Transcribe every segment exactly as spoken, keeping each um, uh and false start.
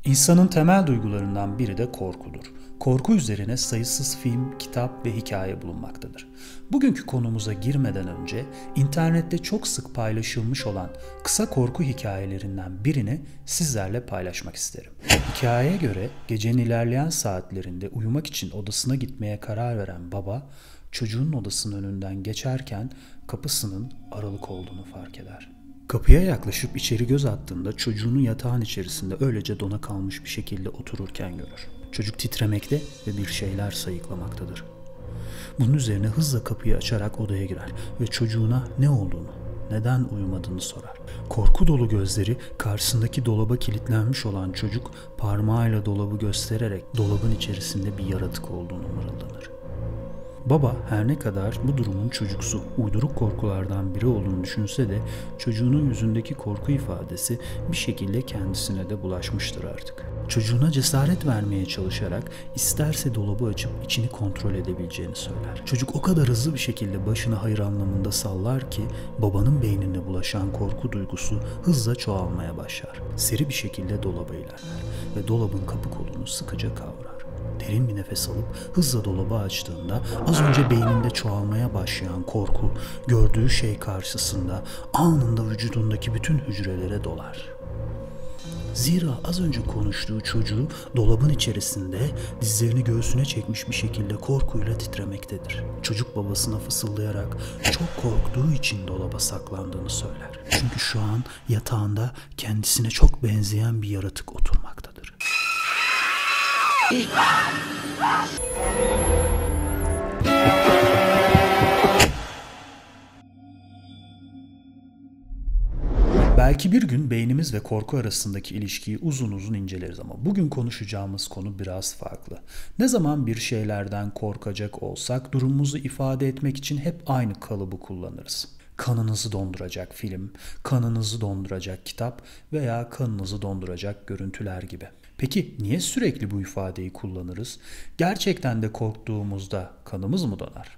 İnsanın temel duygularından biri de korkudur. Korku üzerine sayısız film, kitap ve hikaye bulunmaktadır. Bugünkü konumuza girmeden önce internette çok sık paylaşılmış olan kısa korku hikayelerinden birini sizlerle paylaşmak isterim. Hikayeye göre gecenin ilerleyen saatlerinde uyumak için odasına gitmeye karar veren baba, çocuğun odasının önünden geçerken kapısının aralık olduğunu fark eder. Kapıya yaklaşıp içeri göz attığında çocuğunu yatağın içerisinde öylece dona kalmış bir şekilde otururken görür. Çocuk titremekte ve bir şeyler sayıklamaktadır. Bunun üzerine hızla kapıyı açarak odaya girer ve çocuğuna ne olduğunu, neden uyumadığını sorar. Korku dolu gözleri karşısındaki dolaba kilitlenmiş olan çocuk parmağıyla dolabı göstererek dolabın içerisinde bir yaratık olduğunu mırıldanır. Baba her ne kadar bu durumun çocuksu uyduruk korkulardan biri olduğunu düşünse de çocuğunun yüzündeki korku ifadesi bir şekilde kendisine de bulaşmıştır artık. Çocuğuna cesaret vermeye çalışarak isterse dolabı açıp içini kontrol edebileceğini söyler. Çocuk o kadar hızlı bir şekilde başını hayır anlamında sallar ki babanın beynine bulaşan korku duygusu hızla çoğalmaya başlar. Seri bir şekilde dolaba ilerler ve dolabın kapı kolunu sıkıca kavrar. Derin bir nefes alıp hızla dolabı açtığında az önce beyninde çoğalmaya başlayan korku gördüğü şey karşısında anında vücudundaki bütün hücrelere dolar. Zira az önce konuştuğu çocuğu dolabın içerisinde dizlerini göğsüne çekmiş bir şekilde korkuyla titremektedir. Çocuk babasına fısıldayarak çok korktuğu için dolaba saklandığını söyler. Çünkü şu an yatağında kendisine çok benzeyen bir yaratık oturmaktadır. Belki bir gün beynimiz ve korku arasındaki ilişkiyi uzun uzun inceleriz ama bugün konuşacağımız konu biraz farklı. Ne zaman bir şeylerden korkacak olsak durumumuzu ifade etmek için hep aynı kalıbı kullanırız. Kanınızı donduracak film, kanınızı donduracak kitap veya kanınızı donduracak görüntüler gibi. Peki niye sürekli bu ifadeyi kullanırız? Gerçekten de korktuğumuzda kanımız mı donar?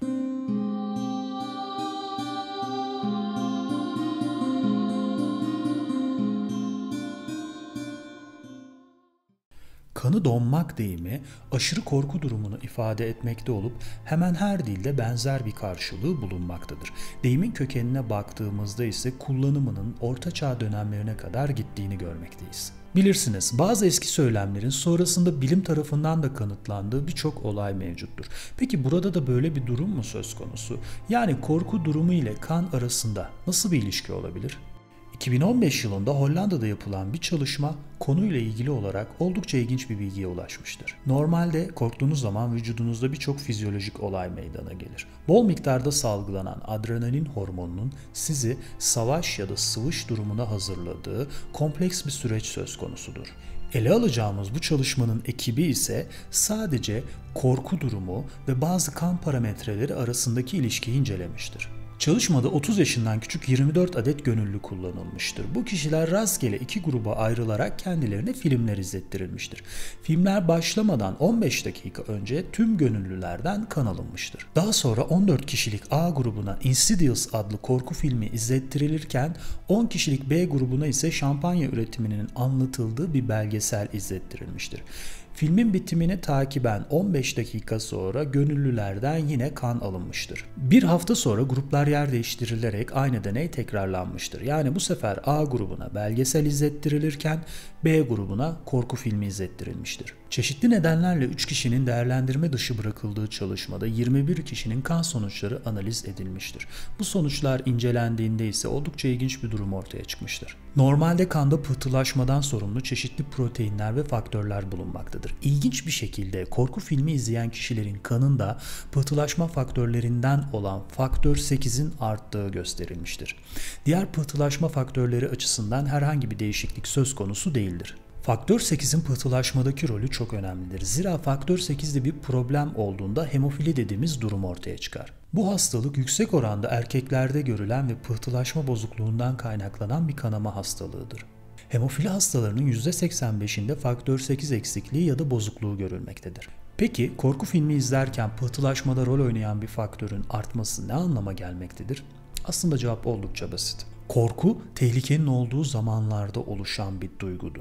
Kanı donmak deyimi aşırı korku durumunu ifade etmekte olup hemen her dilde benzer bir karşılığı bulunmaktadır. Deyimin kökenine baktığımızda ise kullanımının Orta Çağ dönemlerine kadar gittiğini görmekteyiz. Bilirsiniz, bazı eski söylemlerin sonrasında bilim tarafından da kanıtlandığı birçok olay mevcuttur. Peki burada da böyle bir durum mu söz konusu? Yani korku durumu ile kan arasında nasıl bir ilişki olabilir? iki bin on beş yılında Hollanda'da yapılan bir çalışma konuyla ilgili olarak oldukça ilginç bir bilgiye ulaşmıştır. Normalde korktuğunuz zaman vücudunuzda birçok fizyolojik olay meydana gelir. Bol miktarda salgılanan adrenalin hormonunun sizi savaş ya da sıvış durumuna hazırladığı kompleks bir süreç söz konusudur. Ele alacağımız bu çalışmanın ekibi ise sadece korku durumu ve bazı kan parametreleri arasındaki ilişkiyi incelemiştir. Çalışmada otuz yaşından küçük yirmi dört adet gönüllü kullanılmıştır. Bu kişiler rastgele iki gruba ayrılarak kendilerine filmler izlettirilmiştir. Filmler başlamadan on beş dakika önce tüm gönüllülerden kan alınmıştır. Daha sonra on dört kişilik A grubuna Insidious adlı korku filmi izlettirilirken on kişilik B grubuna ise şampanya üretiminin anlatıldığı bir belgesel izlettirilmiştir. Filmin bitimini takiben on beş dakika sonra gönüllülerden yine kan alınmıştır. Bir hafta sonra gruplar yer değiştirilerek aynı deney tekrarlanmıştır. Yani bu sefer A grubuna belgesel izlettirilirken B grubuna korku filmi izlettirilmiştir. Çeşitli nedenlerle üç kişinin değerlendirme dışı bırakıldığı çalışmada yirmi bir kişinin kan sonuçları analiz edilmiştir. Bu sonuçlar incelendiğinde ise oldukça ilginç bir durum ortaya çıkmıştır. Normalde kanda pıhtılaşmadan sorumlu çeşitli proteinler ve faktörler bulunmaktadır. İlginç bir şekilde korku filmi izleyen kişilerin kanında pıhtılaşma faktörlerinden olan faktör sekizin arttığı gösterilmiştir. Diğer pıhtılaşma faktörleri açısından herhangi bir değişiklik söz konusu değildir. Faktör sekizin pıhtılaşmadaki rolü çok önemlidir. Zira faktör sekizde bir problem olduğunda hemofili dediğimiz durum ortaya çıkar. Bu hastalık yüksek oranda erkeklerde görülen ve pıhtılaşma bozukluğundan kaynaklanan bir kanama hastalığıdır. Hemofili hastalarının yüzde seksen beşinde faktör sekiz eksikliği ya da bozukluğu görülmektedir. Peki korku filmi izlerken pıhtılaşmada rol oynayan bir faktörün artması ne anlama gelmektedir? Aslında cevap oldukça basit. Korku, tehlikenin olduğu zamanlarda oluşan bir duygudur.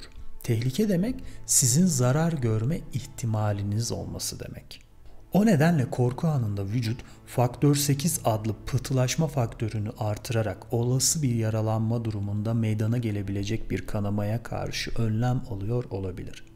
Tehlike demek sizin zarar görme ihtimaliniz olması demek. O nedenle korku anında vücut faktör sekiz adlı pıhtılaşma faktörünü artırarak olası bir yaralanma durumunda meydana gelebilecek bir kanamaya karşı önlem alıyor olabilir.